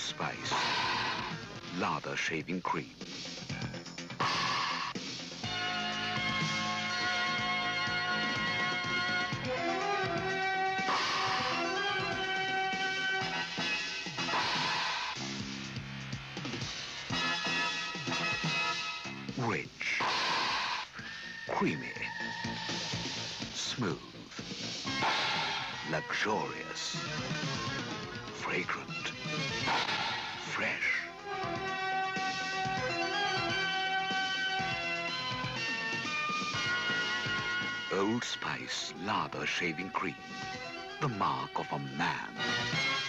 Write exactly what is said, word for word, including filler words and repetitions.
Spice Lather Shaving Cream. Rich, creamy, smooth, luxurious, fragrant, fresh. Old Spice Lather Shaving Cream, the mark of a man.